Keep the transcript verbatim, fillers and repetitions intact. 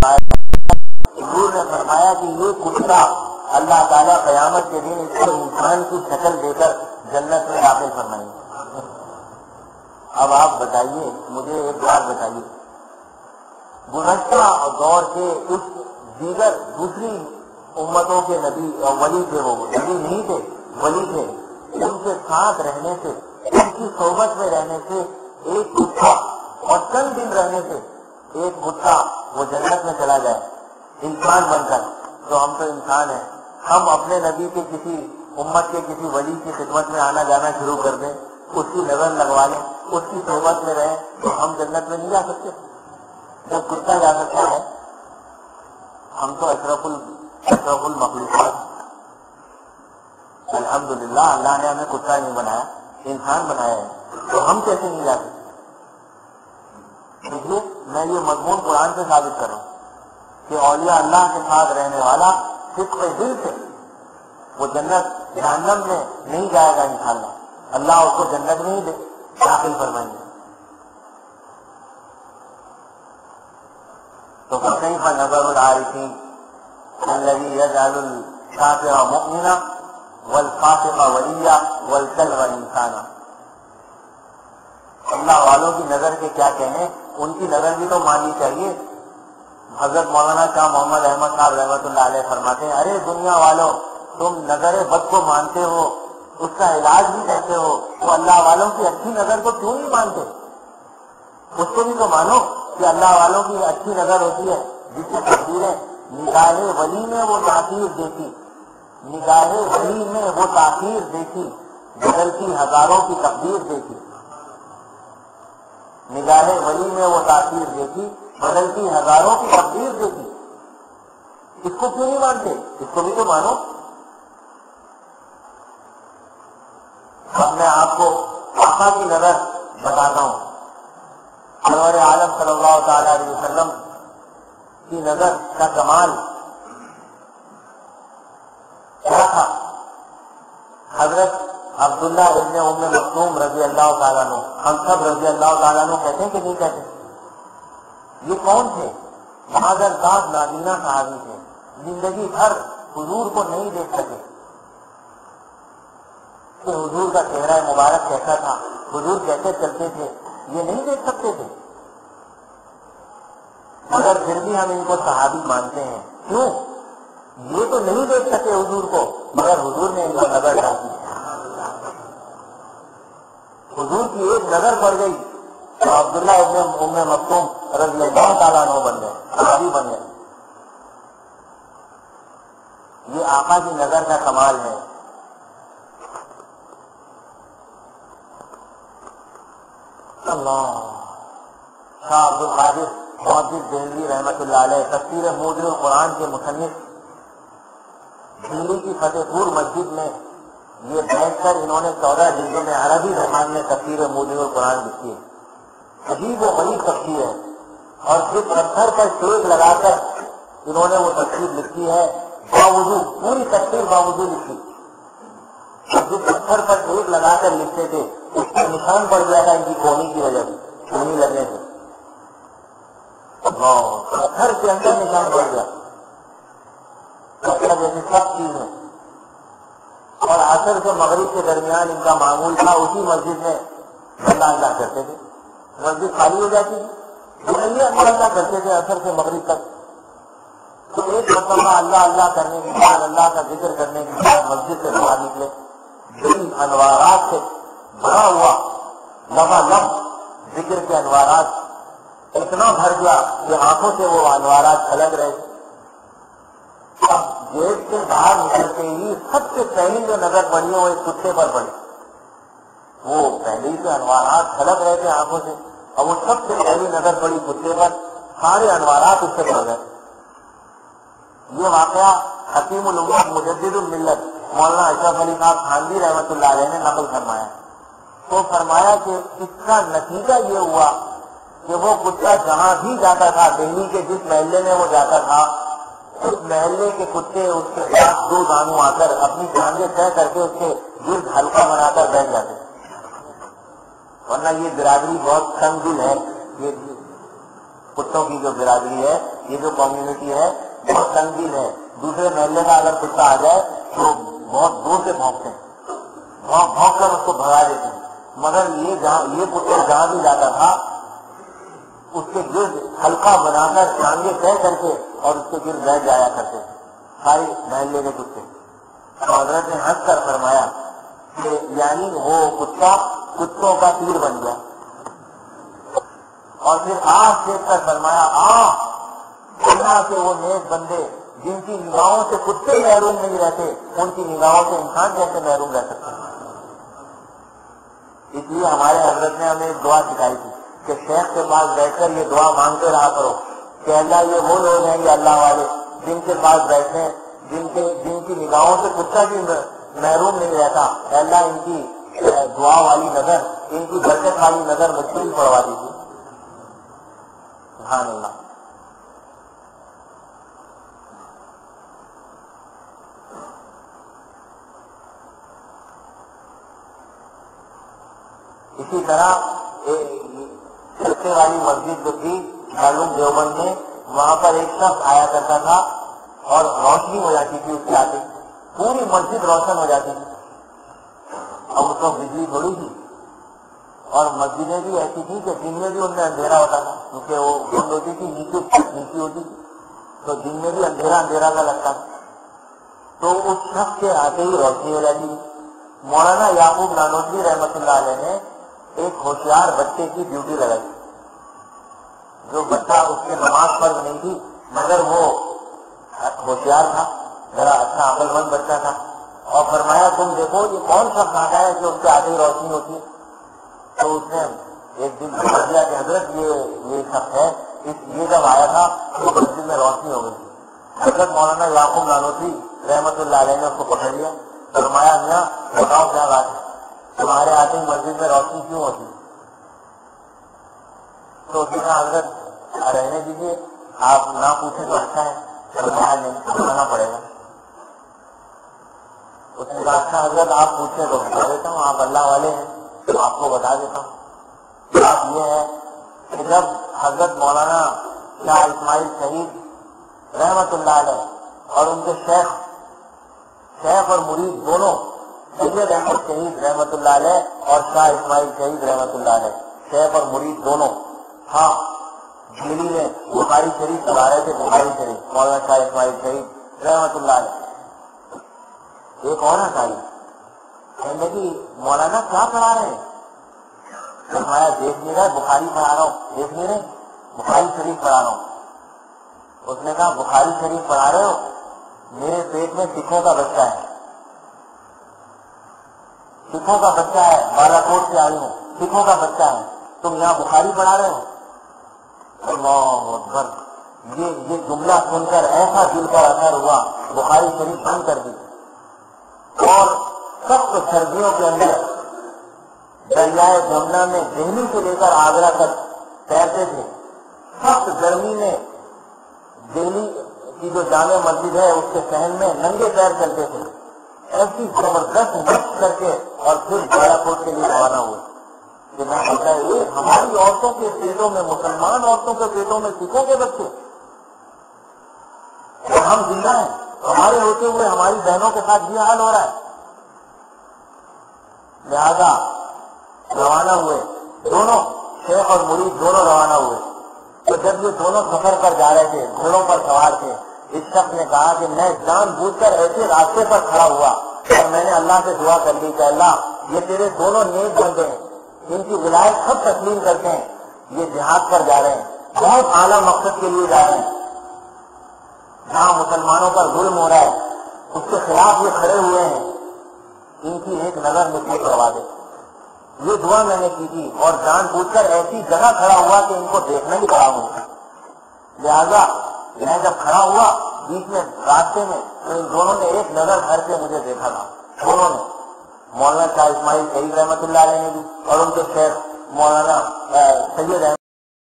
حضور نے فرمایا کہ یہ کتا اللہ تعالیٰ قیامت کے دن اس کو انسان کی شکل دے کر جنت میں داخل فرمائیں گے۔ اب آپ بتائیے، مجھے ایک بات بتائیے، گزشتہ دور کے اس دیگر دوسری امتوں کے نبی اور ولی تھے، وہ نبی نہیں تھے، ولی تھے، ان کے ساتھ رہنے سے، ان کی صحبت میں رہنے سے ایک کتا اور چند دن رہنے سے ایک کتا وہ جنت میں چلا جائے انسان بن کر، تو ہم تو انسان ہیں، ہم اپنے نبی کے کسی امت کے کسی ولی کی خدمت میں آنا جانا شروع کر دیں، اس کی نظر لگوا لیں، اس کی صحبت میں رہیں، تو ہم جنت میں نہیں جا سکتے؟ جب کتا جا سکتا ہے، ہم تو اشرف اشرف المخلوقات، الحمدللہ اللہ نے ہمیں کتا نہیں بنایا، انسان بنایا ہے، تو ہم کیسے نہیں جا سکتے؟ دیکھیے، میں یہ مضمون قرآن سے ثابت کر رہا ہوں کہ اولیاء اللہ کے ساتھ رہنے والا صدق دل سے وہ جنت جہنم میں نہیں جائے گا انشاءاللہ، اللہ اس کو جنت میں ہی داخل فرمائیں گے۔ تو فَكَيْفَ نَظَرُ الْعَارِفِينَ الَّذِي يَجْعَلُ الْكَافِرَ مُؤْمِنًا وَالْفَاسِقَ وَلِيًّا وَالْكَلْبَ إِنسَانًا۔ اللہ والوں کی نظر کے کیا کہنے، ان کی نظر بھی تو ماننی چاہیے۔ حضرت مولانا شاہ محمد احمد صاحب رحمۃ اللہ علیہ فرماتے ہیں، ارے دنیا والوں، تم نظر بد کو مانتے ہو، اس کا علاج بھی کرتے ہو، تو اللہ والوں کی اچھی نظر کو کیوں نہیں مانتے؟ اس کو بھی تو مانو کہ اللہ والوں کی اچھی نظر ہوتی ہے، جس کی تقدیریں نگاہ ولی میں وہ تاثیر دیکھی، نگاہ ولی میں وہ تاثیر دیکھی، بدلتی ہزاروں کی تقدیر دیکھی، نگاہ ولی میں وہ تاثیر دیکھی، بدلتی ہزاروں کی تقدیر دیکھی۔ اس کو کیوں نہیں مانتے؟ اس کو بھی تو مانو۔ اب میں آپ کو آقا کی نظر بتاتا ہوں۔ سرور عالم صلی اللہ تعالی علیہ وسلم کی نظر کا کمال کیا تھا؟ حضرت عبداللہ ابن ام مکتوم رضی اللہ تعالیٰ عنہ، ہم سب رضی اللہ تعالیٰ عنہ کہتے ہیں کہ نہیں کہتے؟ یہ کون تھے؟ بہادر داد نابینا صحابی تھے، زندگی بھر حضور کو نہیں دیکھ سکے کہ حضور کا چہرہ مبارک کیسا تھا، حضور کیسے چلتے تھے، یہ نہیں دیکھ سکتے تھے، مگر پھر بھی ہم ان کو صحابی مانتے ہیں۔ کیوں؟ یہ تو نہیں دیکھ سکے حضور کو، مگر حضور نے ان کو نظر ڈالی، حضور کی ایک نظر پڑ گئی تو عبداللہ ابن ام مکتوم رضی اللہ تعالیٰ عنہ بن گئے، صحابی بن گئے۔ یہ آقا کی نظر کا کمال ہے۔ اللہ شاہ عبد القادر محدث دہلوی رحمۃ اللہ علیہ تفسیر موجز القرآن کے مصنف، دہلی کی فتح پور مسجد میں یہ بیٹھ کر انہوں نے چودہ جلدوں میں عربی زبان میں تفسیر موجز القرآن لکھی ہے، عجیب و غریب تفسیر ہے، اور جس پتھر پر ٹیک لگا کر انہوں نے وہ تفسیر لکھی ہے، باوضو پوری تفسیر باوضو لکھی، جس پتھر پر ٹیک لگا کر لکھتے تھے اس کا نشان پڑ گیا تھا ان کی کھونے کی وجہ سے، کھونی لگنے سے پتھر کے اندر نشان پڑ گیا، پتھر جیسی سب چیز ہے۔ اور عصر سے مغرب کے درمیان ان کا معمول تھا اسی مسجد میں اللہ اللہ کرتے تھے، مسجد خالی ہو جاتی تھی، اللہ اللہ کرتے تھے عصر سے مغرب تک۔ تو ایک مرتبہ اللہ اللہ کرنے کے بعد، اللہ کا ذکر کرنے کے بعد مسجد سے باہر نکلے، دل انوارات سے بھرا ہوا، لبالب ذکر کے انوارات اتنا بھر گیا کہ آنکھوں سے وہ انوارات چھلک رہے تھے۔ اب گیٹ سے باہر نکلتے ہی سب سے پہلی جو نظر پڑی وہ ایک کتے پر پڑی، وہ پہلے سے انوارات چھلک رہے تھے آنکھوں سے، اور وہ سب سے پہلی نظر پڑی کتے پر، سارے انوارات اس سے پڑ گئے۔ یہ واقعہ حکیم الامت مجدد الملت مولانا اشرف علی صاحب تھانوی رحمۃ اللہ علیہ نے نقل فرمایا، تو فرمایا کہ اس کا نتیجہ یہ ہوا کہ وہ کتا جہاں بھی جاتا تھا، دہلی کے جس محلے میں وہ جاتا تھا، اس محلے کے کتے اس کے ساتھ دو دانوں آ کر اپنی ٹانگیں طے کر کے اس کے گرد ہلکا بنا کر بیٹھ جاتے، ورنہ یہ برادری بہت تنگ دل ہے، یہ کتوں کی جو برادری ہے یہ جو کمیونٹی ہے بہت تنظیم ہے، دوسرے محلے کا اگر کتا آ جائے تو بہت دور سے بھونکتے ہیں، بھونک بھونک کر اس کو بھگا دیتے ہیں، مگر یہ جہاں یہ کتے جہاں بھی جاتا تھا اس کے گرد ہلکا بنا کر ٹانگے طے کر کے اور اس کے گرد بیٹھ جایا کرتے تھے سارے محلے کے کتے۔ حضرت نے ہنس کر فرمایا کہ یعنی وہ کتا کتوں کا تیر بن گیا، اور پھر آنکھ دیکھ کر فرمایا آ اللہ کے وہ نیک بندے جن کی نگاہوں سے کتے محروم نہیں رہتے، ان کی نگاہوں سے انسان کیسے محروم رہ سکتے ہیں۔ اس لیے ہمارے حضرت نے ہمیں ایک دعا سکھائی تھی کہ شیخ کے پاس بیٹھ کر یہ دعا مانگتے رہا کرو کہ اللہ یہ وہ لوگ ہیں یہ اللہ والے جن کے پاس بیٹھے جن کے جن کی نگاہوں سے کتا بھی محروم نہیں رہتا، اللہ ان کی دعا والی نظر، ان کی برکت والی نظر مجھ سے بھی پڑوا دیجیے۔ سبحان اللہ۔ اسی طرح چھتے والی مسجد جو تھی دارالعلوم دیوبند میں، وہاں پر ایک شخص آیا کرتا تھا اور روشنی ہو جاتی تھی اس کے آتے، پوری مسجد روشن ہو جاتی تھی۔ اب اس کو بجلی تھوڑی تھی، اور مسجدیں بھی ایسی تھی کہ دن میں بھی ان میں اندھیرا ہوتا تھا کیونکہ وہ بند ہوتی تھی، نیچے نیچی ہوتی تھی، تو دن میں بھی اندھیرا اندھیرا کا لگتا تھا۔ تو اس شخص کے آتے ہی روشنی ہو جاتی تھی۔ مولانا یعقوب نانوتوی رحمۃ اللہ علیہ نے ایک ہوشیار بچے کی ڈیوٹی لگائی، جو بچہ اس کے نماز فرض نہیں تھی مگر وہ ہوشیار تھا، ذرا اچھا عقل مند بچہ تھا، اور فرمایا تم دیکھو یہ کون سا کھانا ہے کہ اس کے آتے ہی روشنی ہوتی ہے۔ تو اس نے ایک دن پکڑ دیا کہ حضرت یہ یہ شخص ہے، اس یہ جب آیا تھا تو مسجد میں روشنی ہو گئی تھی۔ حضرت مولانا یعقوب نانوتوی رحمۃ اللہ علیہ نے اس کو پکڑ لیا، فرمایا میاں بتاؤ کیا بات ہے، تمہارے آتے ہی مسجد میں روشنی کیوں ہوتی؟ تو اس نے کہا حضرت رہنے دیجیے، آپ نہ پوچھیں تو اچھا ہے، فرمایا نہیں بتانا پڑے گا۔ اس نے کہا اچھا حضرت آپ پوچھیں تو بتا دیتا ہوں، آپ اللہ والے ہیں تو آپ کو بتا دیتا ہوں۔ بات یہ ہے کہ جب حضرت مولانا شاہ اسماعیل شہید رحمت اللہ علیہ اور ان کے شیخ شیخ اور مرید دونوں، سید احمد شہید رحمت اللہ علیہ اور شاہ اسماعیل شہید رحمت اللہ علیہ، شیخ اور مرید دونوں ہاں دہلی میں بخاری شریف پڑھا رہے تھے، بخاری شریف مولانا شاہ اسماعیل شہید رحمت اللہ علیہ۔ ایک اور آئی کہنے کی مولانا کیا پڑھا رہے ہیں؟ فرمایا دیکھ نہیں رہے بخاری پڑھا رہا ہوں، دیکھ نہیں رہے بخاری شریف پڑھا رہا ہوں۔ اس نے کہا بخاری شریف پڑھا رہے ہو، میرے پیٹ میں سکھوں کا بچہ ہے، سکھوں کا بچہ ہے، بالا کوٹ سے آئی ہوں، سکھوں کا بچہ ہے، تم یہاں بخاری پڑھا رہے ہو؟ اللہ اکبر! یہ یہ جملہ سن کر ایسا دل پر اثر ہوا، بخاری شریف بند کر دی، اور سخت سردیوں کے اندر دریائے جمنا میں دہلی سے لے کر آگرہ تک تیرتے تھے، سخت گرمی میں دہلی کی جو جامع مسجد ہے اس کے صحن میں ننگے پیر چلتے تھے، ایسی زبردست مشق کر کے اور پھر بالا کوٹ کے لیے روانہ ہوئے کہ میں کہتا ہے یہ ہماری عورتوں کے پیٹوں میں، مسلمان عورتوں کے پیٹوں میں سکھوں کے بچے، اور ہم زندہ ہیں، ہمارے ہوتے ہوئے ہماری بہنوں کے ساتھ یہ حال ہو رہا ہے۔ لہذا روانہ ہوئے دونوں، شیخ اور مرید دونوں روانہ ہوئے۔ تو جب یہ دونوں سفر پر جا رہے تھے، گھوڑوں پر سوار تھے، اس شخص نے کہا کہ میں جان بوجھ کر ایسے راستے پر کھڑا ہوا اور میں نے اللہ سے دعا کر لی کہ اللہ یہ تیرے دونوں نیک بندے ہیں، ان کی ولایت سب تسلیم کرتے ہیں، یہ جہاد پر جا رہے ہیں، بہت اعلیٰ مقصد کے لیے جا رہے ہیں، جہاں مسلمانوں پر ظلم ہو رہا ہے اس کے خلاف یہ کھڑے ہوئے ہیں، ان کی ایک نظر مجھ سے کروا دے۔ یہ دعا میں نے کی تھی اور جان بوجھ کر ایسی جگہ کھڑا ہوا کہ ان کو دیکھنا ہی پڑا مجھے۔ لہذا میں جب کھڑا ہوا بیچ میں راستے میں تو ان دونوں نے ایک نظر کر کے مجھے دیکھا تھا، دونوں نے، مولانا شاہ اسماعیل شہید رحمت اللہ علیہ نے بھی اور ان کے شیخ مولانا سید